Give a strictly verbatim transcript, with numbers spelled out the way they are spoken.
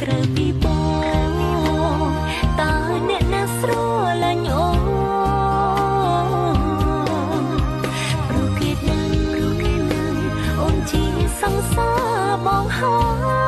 ក្រៅពីបងតើអ្នកណាស្រឡាញ់អូនព្រោះគេដឹងអូនជាសង្សារបងហើយ